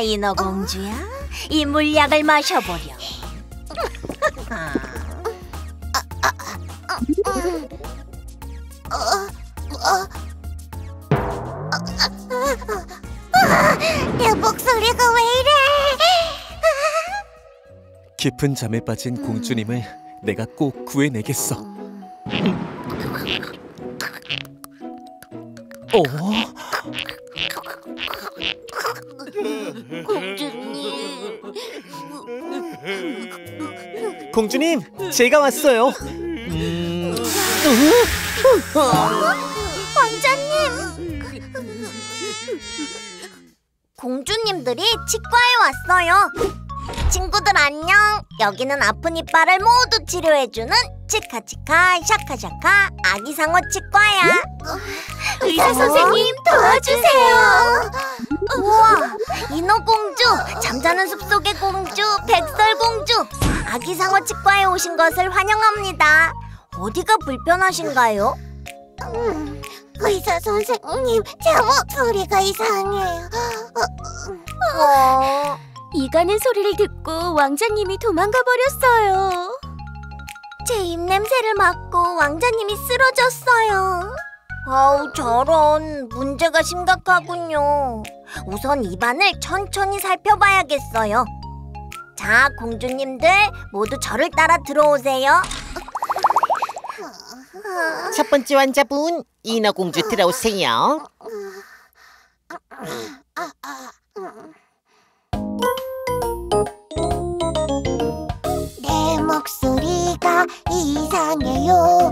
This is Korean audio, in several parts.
인어공주야, 이 물약을 마셔보렴. 내 목소리가 왜 이래? 깊은 잠에 빠진 공주님을 내가 꼭 구해내겠어. 공주님, 제가 왔어요. 왕자님! 공주님들이 치과에 왔어요. 친구들 안녕. 여기는 아픈 이빨을 모두 치료해주는 치카치카 샤카샤카 아기상어 치과야. 의사 선생님 도와주세요. 우와, 인어공주, 잠자는 숲속의 공주, 백설공주, 아기상어 치과에 오신 것을 환영합니다. 어디가 불편하신가요? 의사 선생님, 제 목소리가 이상해요. 이가는 소리를 듣고 왕자님이 도망가 버렸어요. 제 입냄새를 맡고 왕자님이 쓰러졌어요. 아우, 저런, 문제가 심각하군요. 우선 입안을 천천히 살펴봐야겠어요. 자, 공주님들 모두 저를 따라 들어오세요. 첫 번째 환자분, 인어공주 들어오세요. 내 목소리가 이상해요.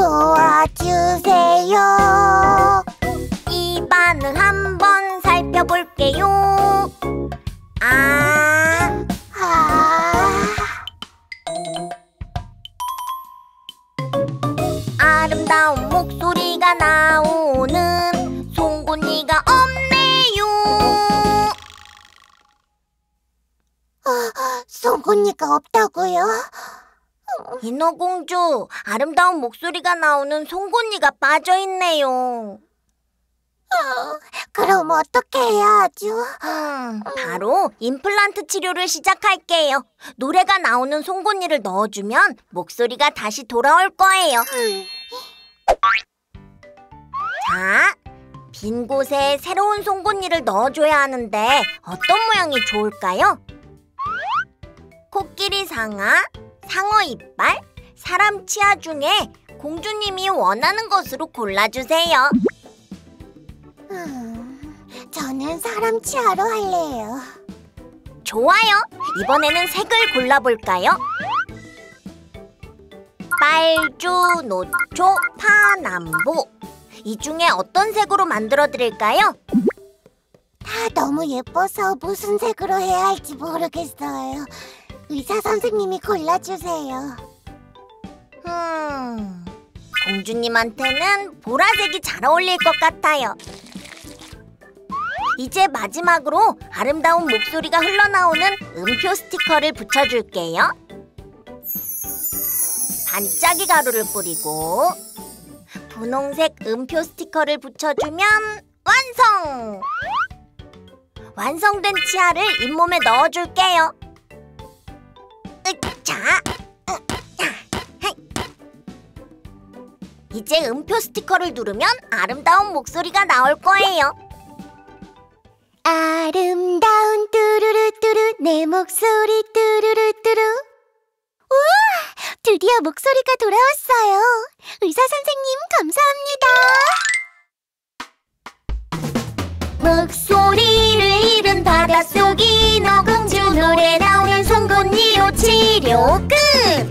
도와주세요. 입안을 한번 살펴볼게요. 아름다운 목소리가 나오는 송곳니가 없네요. 송곳니가 없다고요? 인어공주, 아름다운 목소리가 나오는 송곳니가 빠져있네요. 그럼 어떻게 해야 하죠? 바로 임플란트 치료를 시작할게요. 노래가 나오는 송곳니를 넣어주면 목소리가 다시 돌아올 거예요. 자, 빈 곳에 새로운 송곳니를 넣어줘야 하는데 어떤 모양이 좋을까요? 코끼리 상아, 상어 이빨, 사람 치아 중에 공주님이 원하는 것으로 골라주세요. 저는 사람 치아로 할래요. 좋아요. 이번에는 색을 골라볼까요? 빨주, 노초, 파남보. 이 중에 어떤 색으로 만들어드릴까요? 다 너무 예뻐서 무슨 색으로 해야 할지 모르겠어요. 의사 선생님이 골라주세요. 공주님한테는 보라색이 잘 어울릴 것 같아요. 이제 마지막으로 아름다운 목소리가 흘러나오는 음표 스티커를 붙여줄게요. 반짝이 가루를 뿌리고 분홍색 음표 스티커를 붙여주면 완성! 완성된 치아를 잇몸에 넣어줄게요. 자, 이제 음표 스티커를 누르면 아름다운 목소리가 나올 거예요. 아름다운 뚜루루뚜루 내 목소리 뚜루루뚜루. 우와! 드디어 목소리가 돌아왔어요. 의사 선생님 감사합니다. 목소리를 잃은 바닷속 인어공주 노래 나오는 송곳니로 치료 끝!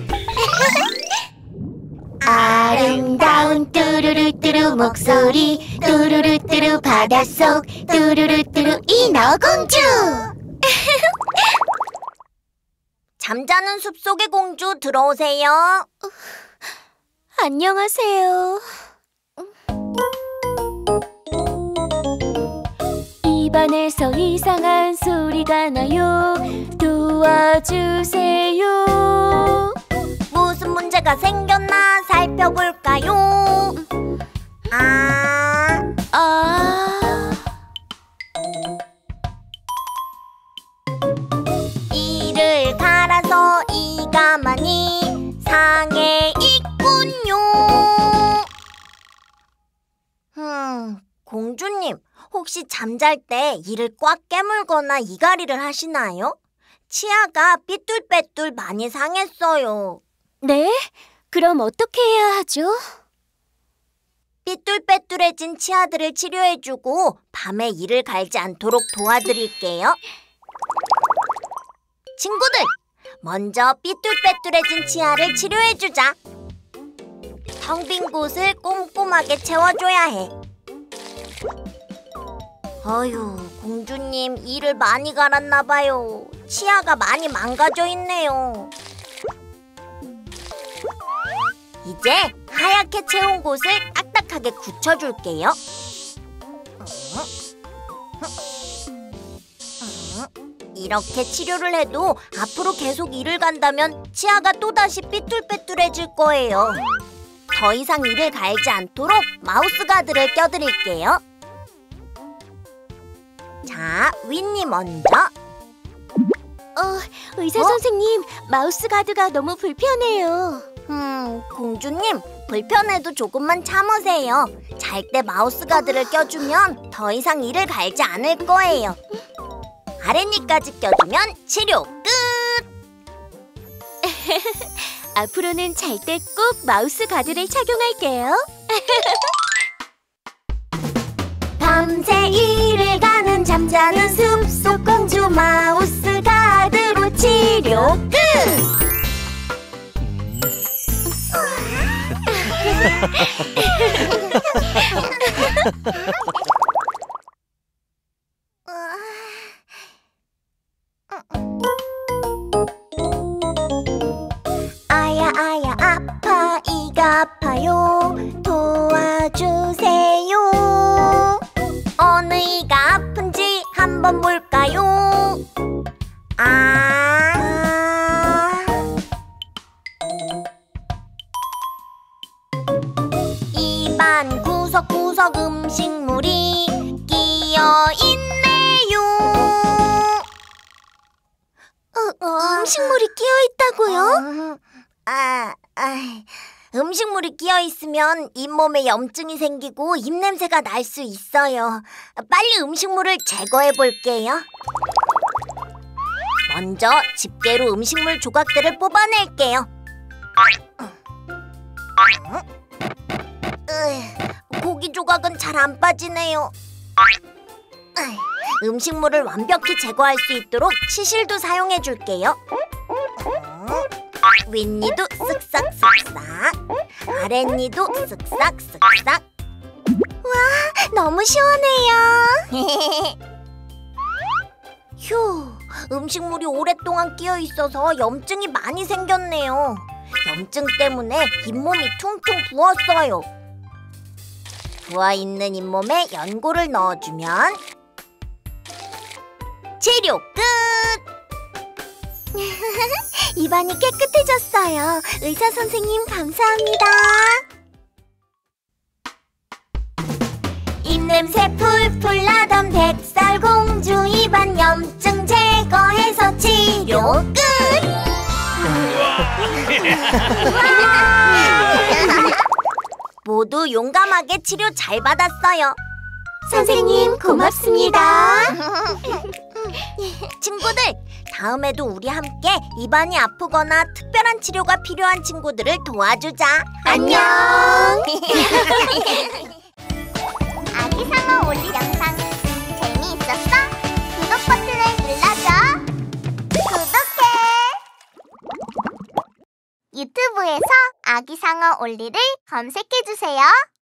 아름다운 뚜루루뚜루 목소리 뚜루루뚜루 바닷속 뚜루루뚜루 인어공주. 잠자는 숲속의 공주 들어오세요. 안녕하세요. 입안에서 이상한 소리가 나요. 도와주세요. 무슨 문제가 생겼나 살펴볼까요? 혹시 잠잘 때 이를 꽉 깨물거나 이갈이를 하시나요? 치아가 삐뚤빼뚤 많이 상했어요. 네? 그럼 어떻게 해야 하죠? 삐뚤빼뚤해진 치아들을 치료해주고 밤에 이를 갈지 않도록 도와드릴게요. 친구들, 먼저 삐뚤빼뚤해진 치아를 치료해주자. 텅 빈 곳을 꼼꼼하게 채워줘야 해. 어휴, 공주님 이를 많이 갈았나 봐요. 치아가 많이 망가져 있네요. 이제 하얗게 채운 곳을 딱딱하게 굳혀줄게요. 이렇게 치료를 해도 앞으로 계속 이를 간다면 치아가 또다시 삐뚤빼뚤해질 거예요. 더 이상 이를 갈지 않도록 마우스 가드를 껴드릴게요. 자, 윈니 먼저. 의사 선생님, 마우스 가드가 너무 불편해요. 공주님, 불편해도 조금만 참으세요. 잘 때 마우스 가드를 껴주면 더 이상 이를 갈지 않을 거예요. 아랫니까지 껴주면 치료 끝! 앞으로는 잘 때 꼭 마우스 가드를 착용할게요. 밤새 이를 가는 잠자는 숲속 공주 마우스 가드로 치료 끝! 아야 아야 아파 이가 아파요 도와주세요. 어느 이가 아픈지 한번 볼까요? 입안 구석구석 음식물이 끼어있네요. 음식물이 끼어있다고요? 음식물이 끼어있으면 잇몸에 염증이 생기고 입냄새가 날 수 있어요. 빨리 음식물을 제거해 볼게요. 먼저 집게로 음식물 조각들을 뽑아낼게요. 고기 조각은 잘 안 빠지네요. 음식물을 완벽히 제거할 수 있도록 치실도 사용해 줄게요. 윗니도 쓱싹쓱싹, 아랫니도 쓱싹쓱싹. 와, 너무 시원해요. 휴, 음식물이 오랫동안 끼어 있어서 염증이 많이 생겼네요. 염증 때문에 잇몸이 퉁퉁 부었어요. 부어있는 잇몸에 연고를 넣어주면 치료 끝! 입안이 깨끗해졌어요. 의사 선생님 감사합니다. 입냄새 풀풀 나던 백설공주 입안 염증 제거해서 치료 끝! 모두 용감하게 치료 잘 받았어요. 선생님, 고맙습니다. 친구들, 다음에도 우리 함께 입안이 아프거나 특별한 치료가 필요한 친구들을 도와주자. 안녕. 아기 상어 올리 영상 재미있었어? 구독 버튼을 눌러줘. 구독해. 유튜브에서 아기 상어 올리를 검색해주세요.